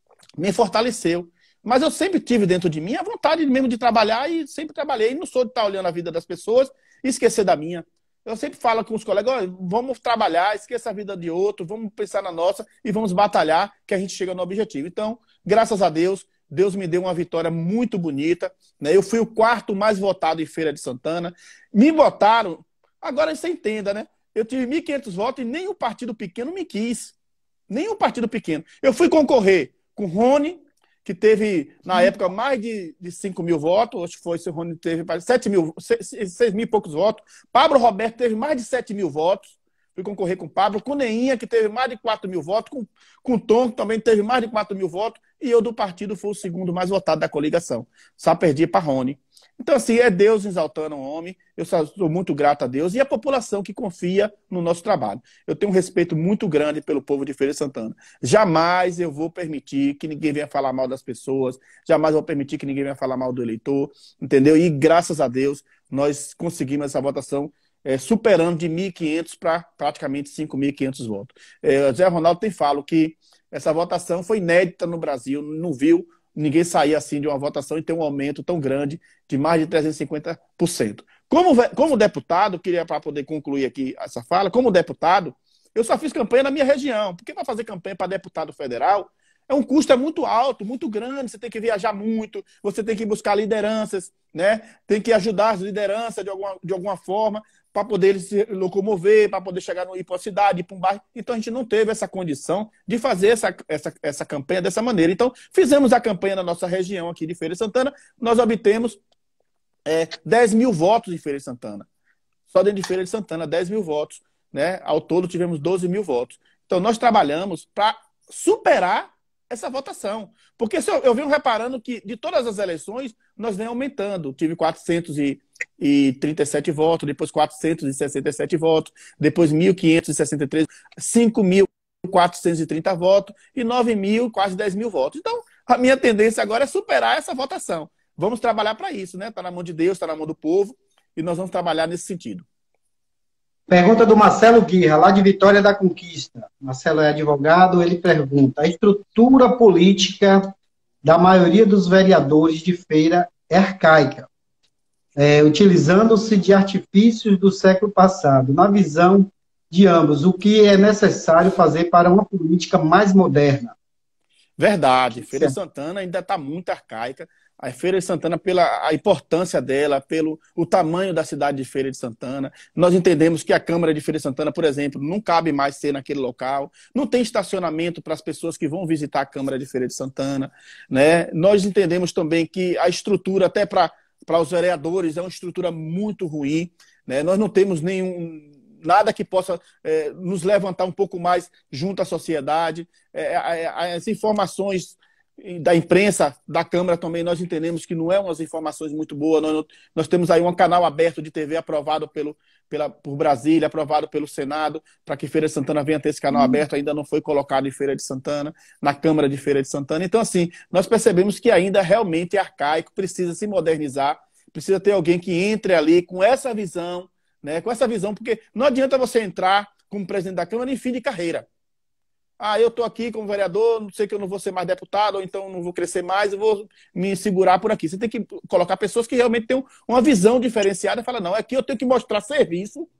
me fortaleceu. Mas eu sempre tive dentro de mim a vontade mesmo de trabalhar e sempre trabalhei. Não sou de estar olhando a vida das pessoas e esquecer da minha. Eu sempre falo com os colegas, oh, vamos trabalhar, esqueça a vida de outro, vamos pensar na nossa e vamos batalhar que a gente chega no objetivo. Então, graças a Deus, Deus me deu uma vitória muito bonita, né? Eu fui o quarto mais votado em Feira de Santana. Me votaram, agora você entenda, né? Eu tive mil e quinhentos votos e nem o partido pequeno me quis. Nem o partido pequeno. Eu fui concorrer com Rony, que teve, na época, mais de, de cinco mil votos. Acho que foi, se o Rony teve sete mil, seis mil e poucos votos. Pablo Roberto teve mais de sete mil votos. Fui concorrer com o Pablo, com Neinha, que teve mais de quatro mil votos, com, com o Tom, que também teve mais de quatro mil votos, e eu do partido fui o segundo mais votado da coligação. Só perdi para Rony. Então, assim, é Deus exaltando o homem, eu sou muito grato a Deus, e a população que confia no nosso trabalho. Eu tenho um respeito muito grande pelo povo de Feira de Santana. Jamais eu vou permitir que ninguém venha falar mal das pessoas, jamais vou permitir que ninguém venha falar mal do eleitor, entendeu? E graças a Deus, nós conseguimos essa votação É, superando de mil e quinhentos para praticamente cinco mil e quinhentos votos. É, Zé Ronaldo tem falado que essa votação foi inédita no Brasil, não viu ninguém sair assim de uma votação e ter um aumento tão grande de mais de trezentos e cinquenta por cento. Como, como deputado, queria para poder concluir aqui essa fala, como deputado, eu só fiz campanha na minha região, porque para fazer campanha para deputado federal, é um custo é muito alto, muito grande, você tem que viajar muito, você tem que buscar lideranças, né? Tem que ajudar as lideranças de alguma, de alguma forma, para poder eles se locomover, para poder chegar no, ir para a cidade, ir para um bairro. Então a gente não teve essa condição de fazer essa, essa, essa campanha dessa maneira. Então fizemos a campanha na nossa região aqui de Feira de Santana, nós obtemos é, dez mil votos em Feira de Santana. Só dentro de Feira de Santana, dez mil votos. Né? Ao todo tivemos doze mil votos. Então nós trabalhamos para superar essa votação. Porque se eu, eu venho reparando que de todas as eleições nós vem aumentando. Tive quatrocentos e trinta e sete votos, depois quatrocentos e sessenta e sete votos, depois mil quinhentos e sessenta e três, cinco mil quatrocentos e trinta votos e nove mil, quase dez mil votos. Então, a minha tendência agora é superar essa votação. Vamos trabalhar para isso, né? Está na mão de Deus, está na mão do povo e nós vamos trabalhar nesse sentido. Pergunta do Marcelo Guirra, lá de Vitória da Conquista. Marcelo é advogado, ele pergunta: a estrutura política da maioria dos vereadores de Feira é arcaica, é, utilizando-se de artifícios do século passado. Na visão de ambos, o que é necessário fazer para uma política mais moderna? Verdade. Feira de Santana ainda está muito arcaica. A Feira de Santana, pela a importância dela, pelo o tamanho da cidade de Feira de Santana, nós entendemos que a Câmara de Feira de Santana, por exemplo, não cabe mais ser naquele local, não tem estacionamento para as pessoas que vão visitar a Câmara de Feira de Santana, né? Nós entendemos também que a estrutura, até para para os vereadores, é uma estrutura muito ruim, né? Nós não temos nenhum nada que possa é, nos levantar um pouco mais junto à sociedade. É, as informações da imprensa, da Câmara também, nós entendemos que não é umas informações muito boas. Nós, nós temos aí um canal aberto de T V aprovado pelo, pela, por Brasília, aprovado pelo Senado, para que Feira de Santana venha ter esse canal aberto, ainda não foi colocado em Feira de Santana, na Câmara de Feira de Santana. Então, assim, nós percebemos que ainda realmente é arcaico, precisa se modernizar, precisa ter alguém que entre ali com essa visão, né, com essa visão, porque não adianta você entrar como presidente da Câmara em fim de carreira. Ah, eu estou aqui como vereador, não sei que eu não vou ser mais deputado, ou então não vou crescer mais, eu vou me segurar por aqui. Você tem que colocar pessoas que realmente tenham uma visão diferenciada e falar, não, aqui eu tenho que mostrar serviço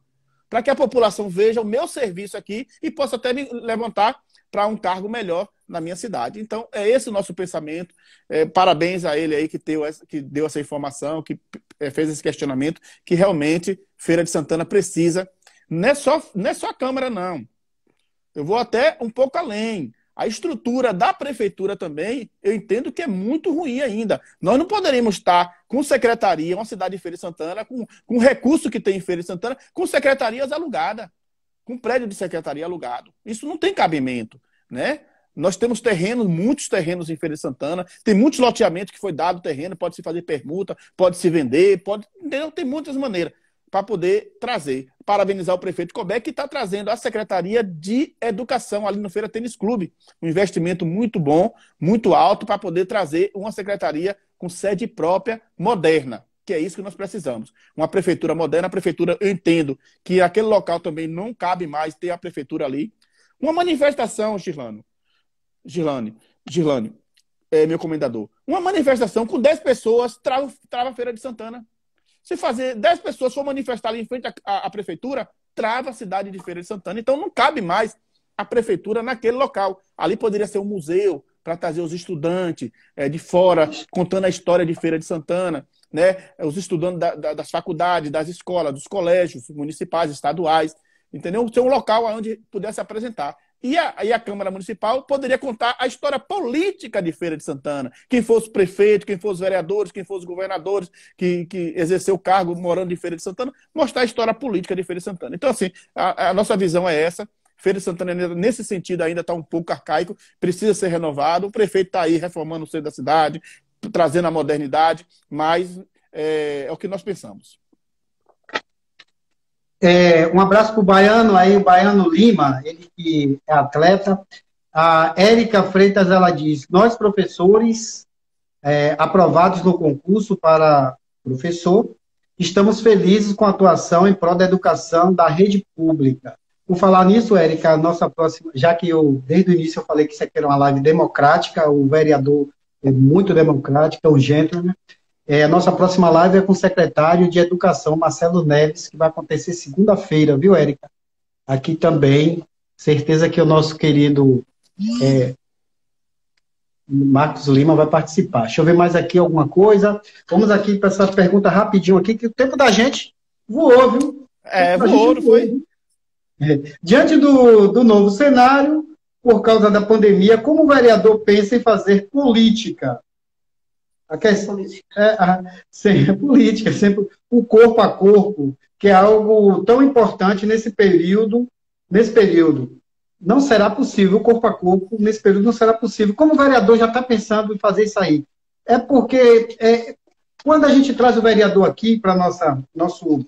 para que a população veja o meu serviço aqui e possa até me levantar para um cargo melhor na minha cidade. Então, é esse o nosso pensamento. É, parabéns a ele aí que deu, essa, que deu essa informação, que é, fez esse questionamento, que realmente Feira de Santana precisa. Não é só, não é só a Câmara, não. Eu vou até um pouco além. A estrutura da prefeitura também, eu entendo que é muito ruim ainda. Nós não poderíamos estar com secretaria, uma cidade de Feira de Santana, com, com o recurso que tem em Feira de Santana, com secretarias alugadas, com prédio de secretaria alugado. Isso não tem cabimento, né? Nós temos terrenos, muitos terrenos em Feira de Santana, tem muitos loteamentos que foi dado terreno, pode se fazer permuta, pode se vender, pode, entendeu? Tem muitas maneiras para poder trazer. Parabenizar o prefeito Cobé, que está trazendo a Secretaria de Educação ali no Feira Tênis Clube. Um investimento muito bom, muito alto, para poder trazer uma secretaria com sede própria, moderna, que é isso que nós precisamos. Uma prefeitura moderna, a prefeitura, eu entendo que aquele local também não cabe mais ter a prefeitura ali. Uma manifestação, Girlano, Girlane, Girlane, é, meu comendador, uma manifestação com dez pessoas trava, trava a Feira de Santana. Se fazer dez pessoas for manifestar ali em frente à, à, à prefeitura, trava a cidade de Feira de Santana. Então não cabe mais a prefeitura naquele local. Ali poderia ser um museu para trazer os estudantes é, de fora, contando a história de Feira de Santana, né? Os estudantes da, da, das faculdades, das escolas, dos colégios municipais, estaduais, entendeu? Ser um local onde pudesse apresentar. E a, e a Câmara Municipal poderia contar a história política de Feira de Santana. Quem fosse prefeito, quem fosse vereadores, quem fosse governadores, que, que exerceu o cargo morando em Feira de Santana, mostrar a história política de Feira de Santana. Então, assim, a, a nossa visão é essa. Feira de Santana, nesse sentido, ainda está um pouco arcaico, precisa ser renovado. O prefeito está aí reformando o centro da cidade, trazendo a modernidade, mas é, é o que nós pensamos. É, um abraço para o Baiano, aí o Baiano Lima, ele que é atleta. A Érica Freitas, ela diz, nós professores é, aprovados no concurso para professor, estamos felizes com a atuação em prol da educação da rede pública. Por falar nisso, Érica, a nossa próxima, já que eu, desde o início eu falei que isso aqui era uma live democrática, o vereador é muito democrático, é um gentleman. É, a nossa próxima live é com o secretário de Educação, Marcelo Neves, que vai acontecer segunda-feira, viu, Érica? Aqui também, certeza que o nosso querido é, Marcos Lima vai participar. Deixa eu ver mais aqui alguma coisa. Vamos aqui para essa pergunta rapidinho aqui, que o tempo da gente voou, viu? É, voou, não foi? É. Diante do, do novo cenário, por causa da pandemia, como o vereador pensa em fazer política? A questão é a, sempre, a política, sempre o corpo a corpo, que é algo tão importante nesse período, nesse período. Não será possível, o corpo a corpo, nesse período não será possível. Como o vereador já está pensando em fazer isso aí? É porque é, quando a gente traz o vereador aqui para nosso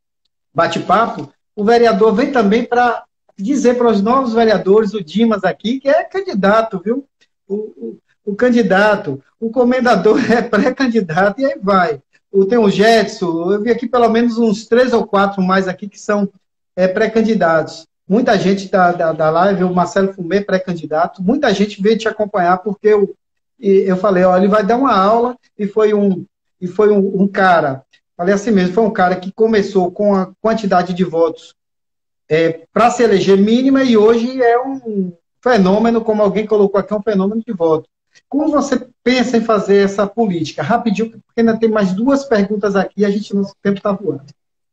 bate-papo, o vereador vem também para dizer para os novos vereadores, o Dimas aqui, que é candidato, viu? O, o, o candidato, o comendador é pré-candidato, e aí vai. O, tem o Jetson, eu vi aqui pelo menos uns três ou quatro mais aqui que são é, pré-candidatos. Muita gente da, da, da live, o Marcelo Fumê, pré-candidato, muita gente veio te acompanhar, porque eu, eu falei, ó, ele vai dar uma aula, e foi um, e foi um, um cara, falei assim mesmo, foi um cara que começou com a quantidade de votos é, para se eleger mínima, e hoje é um fenômeno, como alguém colocou aqui, um fenômeno de voto. Como você pensa em fazer essa política? Rapidinho, porque ainda tem mais duas perguntas aqui e a gente, nosso tempo está voando.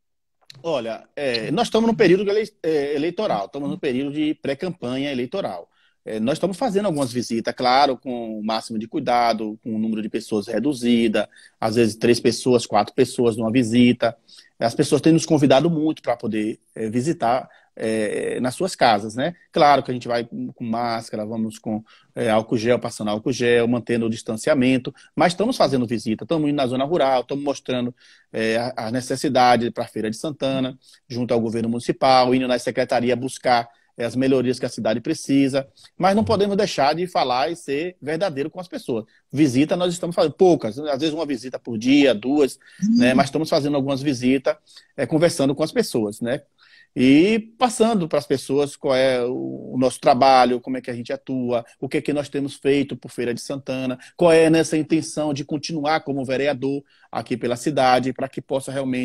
Olha, é, nós estamos no período ele, é, eleitoral, estamos no período de pré-campanha eleitoral. É, nós estamos fazendo algumas visitas, claro, com o máximo de cuidado, com o número de pessoas reduzida, às vezes três pessoas, quatro pessoas numa visita. As pessoas têm nos convidado muito para poder é, visitar é, nas suas casas, né? Claro que a gente vai com máscara, vamos com é, álcool gel, passando álcool gel, mantendo o distanciamento, mas estamos fazendo visita, estamos indo na zona rural, estamos mostrando é, a, a necessidade para a Feira de Santana, junto ao governo municipal, indo na secretaria buscar é, as melhorias que a cidade precisa, mas não podemos deixar de falar e ser verdadeiro com as pessoas. Visita nós estamos fazendo, poucas, às vezes uma visita por dia, duas, uhum. né? Mas estamos fazendo algumas visitas, é, conversando com as pessoas, né? E passando para as pessoas qual é o nosso trabalho, como é que a gente atua, o que é que nós temos feito por Feira de Santana, qual é nessa intenção de continuar como vereador aqui pela cidade, para que possa realmente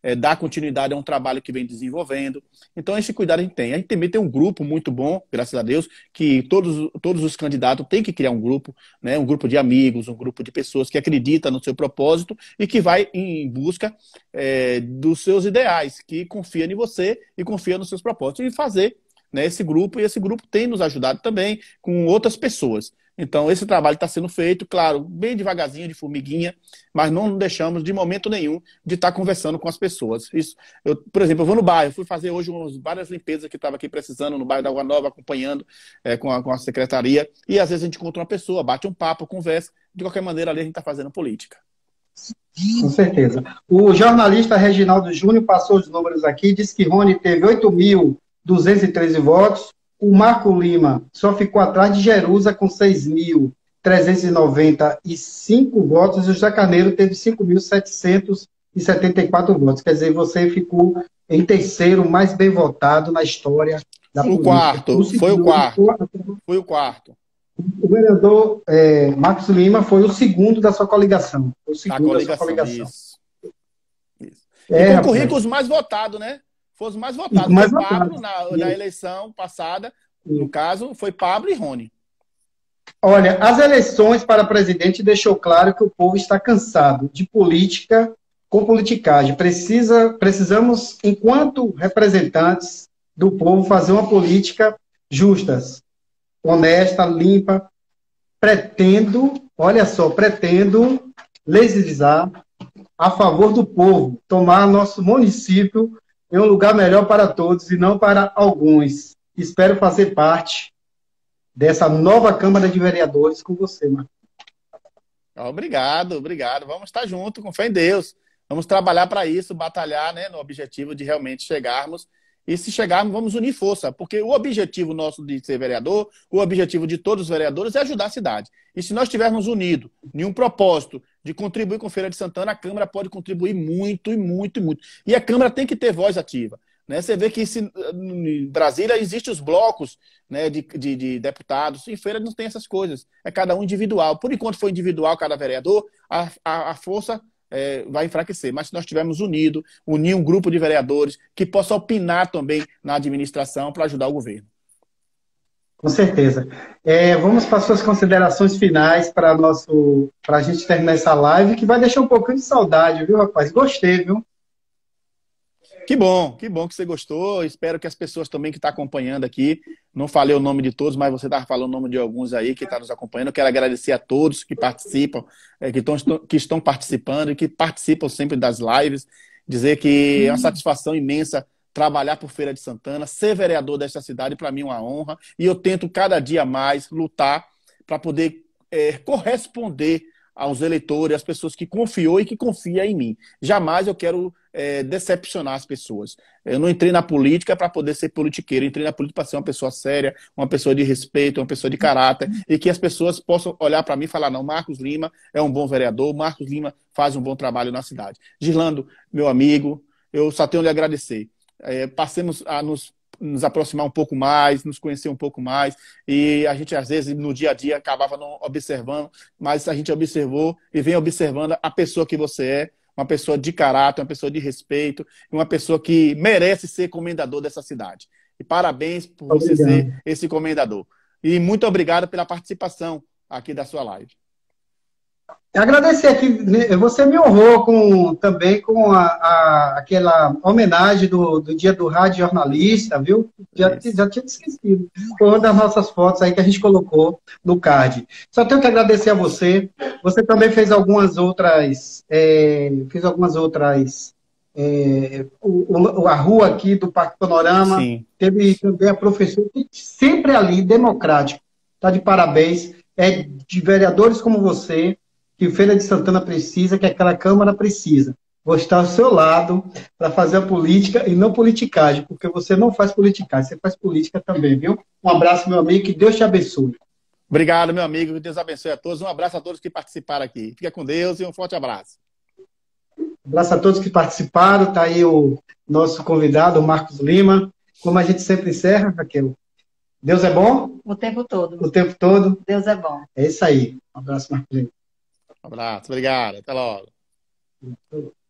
é, dar continuidade a um trabalho que vem desenvolvendo. Então, esse cuidado a gente tem. A gente também tem um grupo muito bom, graças a Deus, que todos, todos os candidatos têm que criar um grupo, né, um grupo de amigos, um grupo de pessoas que acreditam no seu propósito e que vai em busca é, dos seus ideais, que confia em você e confia nos seus propósitos, e fazer, né, esse grupo, e esse grupo tem nos ajudado também com outras pessoas. Então, esse trabalho está sendo feito, claro, bem devagarzinho, de formiguinha, mas não deixamos de momento nenhum de estar conversando com as pessoas. Isso, eu, por exemplo, eu vou no bairro, fui fazer hoje umas, várias limpezas que estava aqui precisando, no bairro da Água Nova, acompanhando é, com, a, com a secretaria, e às vezes a gente encontra uma pessoa, bate um papo, conversa, de qualquer maneira ali a gente está fazendo política. Com certeza. O jornalista Reginaldo Júnior passou os números aqui, disse que Rony teve oito mil duzentos e treze votos, o Marco Lima só ficou atrás de Jerusa com seis mil trezentos e noventa e cinco votos, e o José Carneiro teve cinco mil setecentos e setenta e quatro votos. Quer dizer, você ficou em terceiro mais bem votado na história da política. O quarto, o foi o quarto. Foi o quarto. O vereador é, Marcos Lima foi o segundo da sua coligação. O segundo coligação, da sua coligação. Isso. Isso. É, e concorria com os mais votados, né? Foi os mais votados. Mais foi votado. Pablo na, na eleição passada, Sim. no caso, foi Pablo e Rony. Olha, as eleições para presidente deixou claro que o povo está cansado de política com politicagem. Precisa, precisamos, enquanto representantes do povo, fazer uma política justa, honesta, limpa. Pretendo, olha só, pretendo legislar a favor do povo, tomar nosso município em um lugar melhor para todos e não para alguns. Espero fazer parte dessa nova Câmara de Vereadores com você, Marcos. Obrigado, obrigado. Vamos estar juntos, com fé em Deus. Vamos trabalhar para isso, batalhar, né, no objetivo de realmente chegarmos. E se chegarmos, vamos unir força, porque o objetivo nosso de ser vereador, o objetivo de todos os vereadores é ajudar a cidade. E se nós estivermos unidos em um propósito de contribuir com Feira de Santana, a Câmara pode contribuir muito, e muito, e muito. E a Câmara tem que ter voz ativa. Né? Você vê que se, em Brasília existem os blocos, né, de, de, de deputados, em Feira não tem essas coisas. É cada um individual. Por enquanto foi individual cada vereador, a, a, a força... É, vai enfraquecer, mas se nós estivermos unidos, unir um grupo de vereadores que possa opinar também na administração para ajudar o governo. Com certeza. É, vamos para as suas considerações finais para nosso, para a gente terminar essa live, que vai deixar um pouquinho de saudade, viu, rapaz? Gostei, viu? Que bom, que bom que você gostou. Espero que as pessoas também que estão acompanhando aqui, não falei o nome de todos, mas você estava falando o nome de alguns aí que estão nos acompanhando. Eu quero agradecer a todos que participam, que, estão, que estão participando e que participam sempre das lives. Dizer que é uma satisfação imensa trabalhar por Feira de Santana, ser vereador desta cidade, para mim é uma honra. E eu tento cada dia mais lutar para poder é, corresponder aos eleitores, às pessoas que confiou e que confia em mim. Jamais eu quero é, decepcionar as pessoas. Eu não entrei na política para poder ser politiqueiro, eu entrei na política para ser uma pessoa séria, uma pessoa de respeito, uma pessoa de caráter, e que as pessoas possam olhar para mim e falar, não, Marcos Lima é um bom vereador, Marcos Lima faz um bom trabalho na cidade. Girlando, meu amigo, eu só tenho a lhe agradecer. É, passemos a nos nos aproximar um pouco mais, nos conhecer um pouco mais, e a gente às vezes no dia a dia acabava não observando, mas a gente observou e vem observando a pessoa que você é, uma pessoa de caráter, uma pessoa de respeito, uma pessoa que merece ser comendador dessa cidade. E parabéns por você Obrigado. ser esse comendador. E muito obrigado pela participação aqui da sua live. Agradecer aqui, você me honrou com, também com a, a, aquela homenagem do, do dia do rádio jornalista, viu? Já, já tinha esquecido. Foi uma das nossas fotos aí que a gente colocou no card. Só tenho que agradecer a você. Você também fez algumas outras, é, fez algumas outras, é, o, o, a rua aqui do Parque Panorama. Sim. Teve também a professora, sempre ali, democrático. Está de parabéns. É de vereadores como você, que Feira de Santana precisa, que aquela Câmara precisa. Vou estar ao seu lado para fazer a política e não politicagem, porque você não faz politicagem, você faz política também, viu? Um abraço, meu amigo, que Deus te abençoe. Obrigado, meu amigo, que Deus abençoe a todos. Um abraço a todos que participaram aqui. Fica com Deus e um forte abraço. Um abraço a todos que participaram. Está aí o nosso convidado, o Marcos Lima. Como a gente sempre encerra, Raquel, Deus é bom? O tempo todo. O tempo todo. Deus é bom. É isso aí. Um abraço, Marcos Lima. Um abraço, obrigado. Até logo.